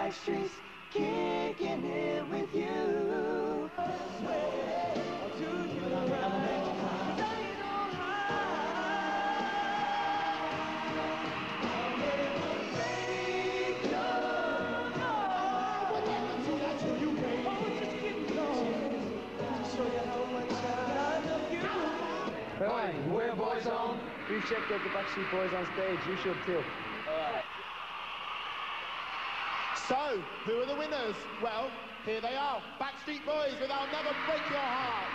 Backstreet's kicking it with you. Swear to you right. Right, we're Boys On. We've checked out the Backstreet Boys on stage. You should too. So, who are the winners? Well, here they are. Backstreet Boys with I'll Never Break Your Heart.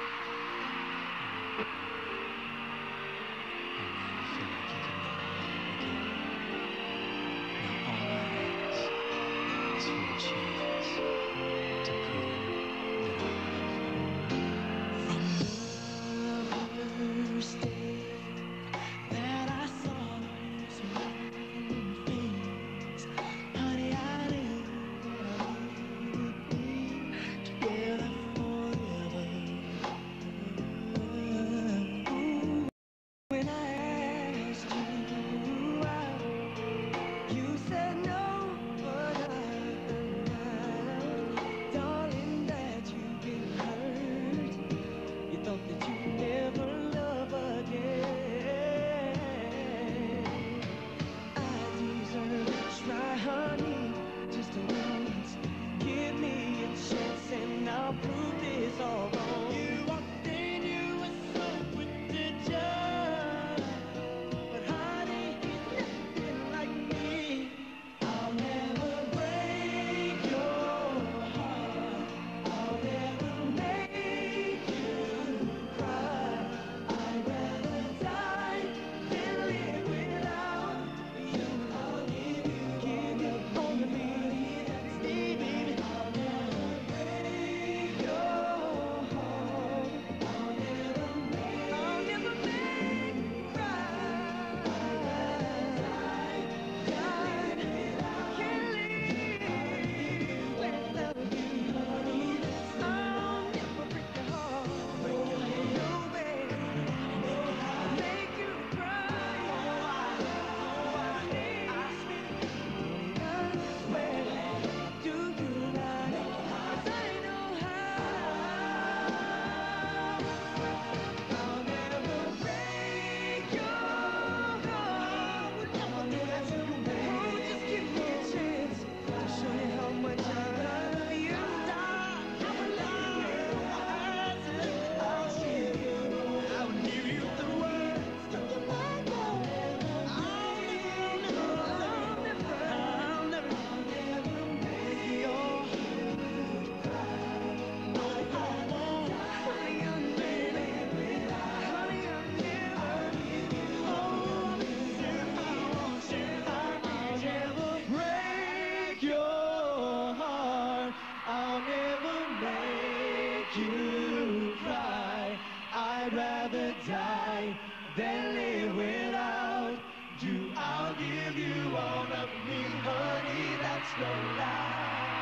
I'd rather die than live without you. I'll give you all of me, honey, that's no lie.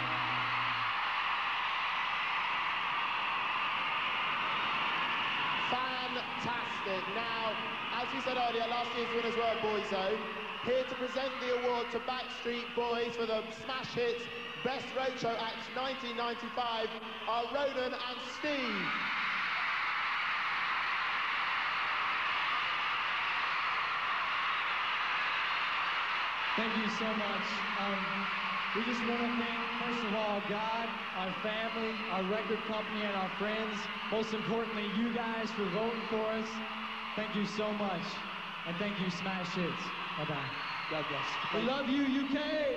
Fantastic. Now, as we said earlier, last year's winners were Boyzone. Here to present the award to Backstreet Boys for the smash hits Best Roadshow Act 1995 are Ronan and Steve. Thank you so much. We just want to thank, first of all, God, our family, our record company, and our friends. Most importantly, you guys for voting for us. Thank you so much. And thank you, Smash Hits. Bye-bye. God bless. We love you, UK!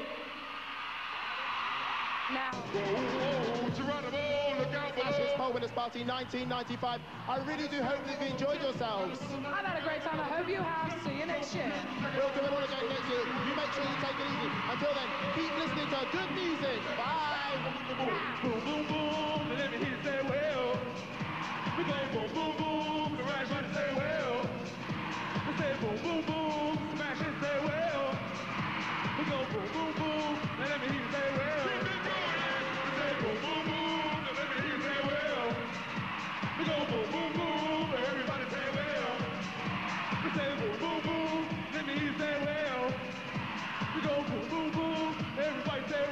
Now. Geronimo, look out for Smash Hits Poll Winners Party 1995. I really do hope that you enjoyed yourselves. I've had a great time. I hope you have. See you next year. We'll do it all again next year. You make sure you take it easy. Until then, keep listening to good music. Bye. Boom, boom, boom. Let me hear you say, well. We go boom, boom, boom. The right one say, well. We say boom, boom, boom. Smash it, say, well. We go boom, boom, boom. Let me hear you say, well. We say boom, boom, boom. Let me hear you say, well. We go boom, boom, boom. Everybody say, well. We say boom, boom, boom. Let me hear you say, well. We go boom, boom, boom. Everybody say,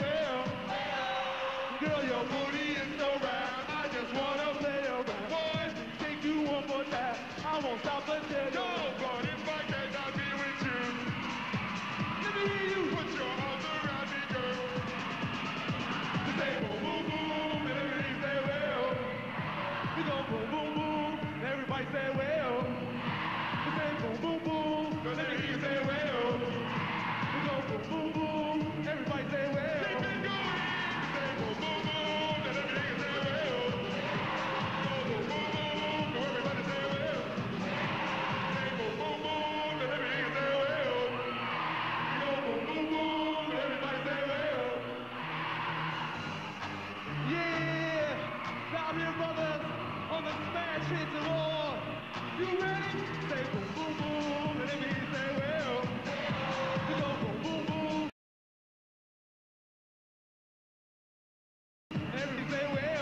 Everybody say well.